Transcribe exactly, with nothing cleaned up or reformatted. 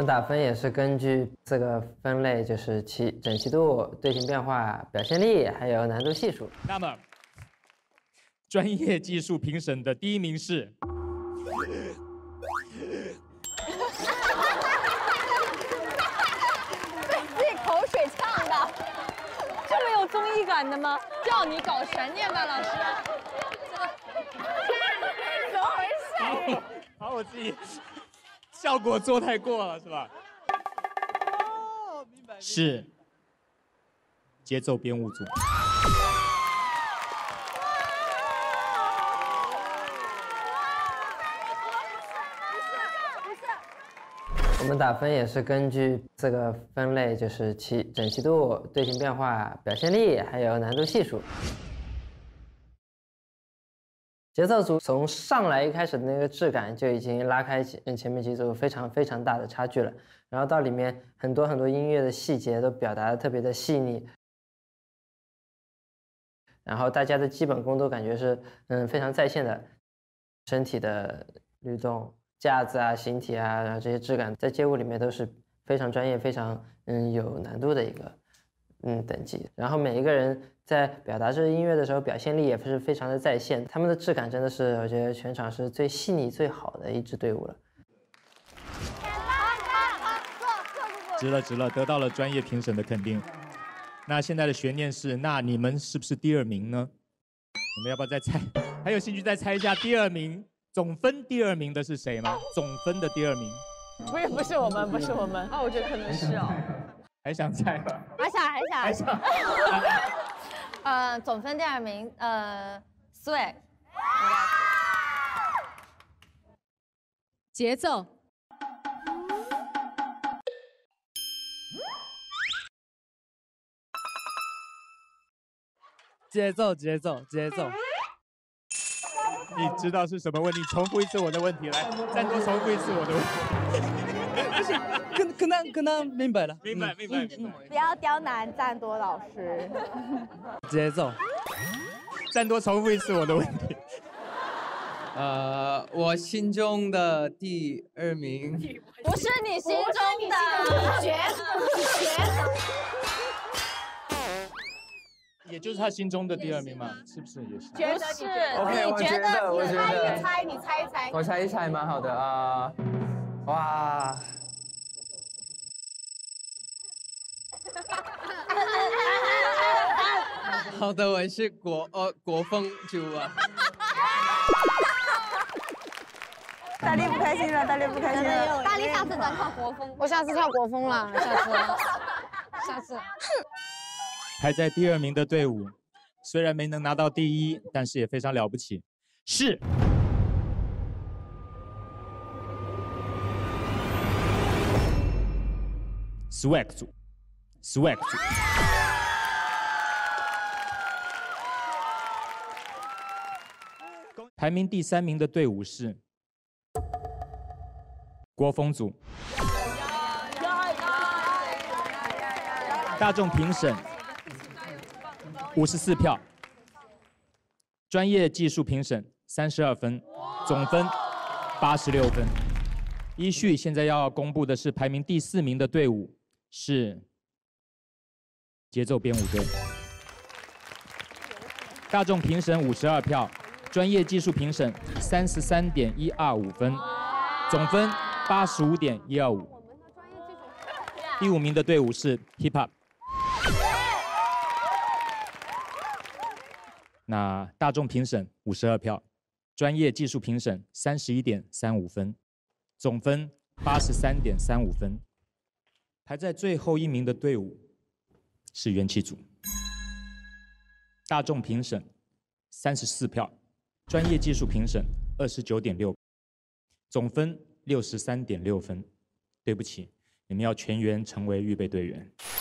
打分也是根据这个分类，就是其整齐度、队形变化、表现力，还有难度系数。 那么，专业技术评审的第一名是。 被自己口水呛的，这么有综艺感的吗？叫你搞悬念吧，老师。怎么回事？ 好，我自己效果做太过了，是吧？ 哦，明白。 是节奏编舞组。 我们打分也是根据这个分类，就是其整齐度、队形变化、表现力，还有难度系数。节奏组从上来一开始的那个质感就已经拉开前前面几组非常非常大的差距了，然后到里面很多很多音乐的细节都表达的特别的细腻，然后大家的基本功都感觉是嗯非常在线的，身体的律动、架子啊、形体啊，然后这些质感在街舞里面都是非常专业、非常嗯有难度的一个嗯等级。然后每一个人在表达这个音乐的时候，表现力也是非常的在线，他们的质感真的是我觉得全场是最细腻、最好的一支队伍了。 值了，值了，得到了专业评审的肯定。那现在的悬念是，那你们是不是第二名呢？你们要不要再猜？还有兴趣再猜一下第二名总分第二名的是谁吗？总分的第二名？ 不是，不是我们，不是我们。哦，我觉得可能是哦。 还想猜吗？ 还想，还想， 还想。 呃，总分第二名，呃 ，Swag， 节奏。 节奏，节奏，节奏。 你知道是什么问题？重复一次我的问题，来，再多重复一次我的问题。可可能可能明白了。 明白，明白，明白。 不要刁难赞多老师。 节奏。 再多重复一次我的问题。 呃，我心中的第二名。 不是你心中的，绝绝。 也就是他心中的第二名嘛，是不是也是？ 觉得是 ，OK， 我觉得，我觉得， 你猜，你猜一猜。 我猜一猜，蛮好的啊，哇！好的，我是国呃国风组啊。 大力不开心了，大力不开心了。 大力下次咱跳国风，我下次跳国风了，下次，下次。 排在第二名的队伍，虽然没能拿到第一，但是也非常了不起，是Swag 组 ，Swag 组。排名第三名的队伍是国风组。大众评审五十四票，专业技术评审三十二分，总分八十六分。依序现在要公布的是排名第四名的队伍是节奏编舞队。大众评审五十二票，专业技术评审三十三点一二五分，总分八十五点一二五。第五名的队伍是 Hip Hop。那大众评审五十二票，专业技术评审三十一点三五分，总分八十三点三五分。排在最后一名的队伍是元气组。大众评审三十四票，专业技术评审二十九点六，总分六十三点六分。对不起，你们要全员成为预备队员。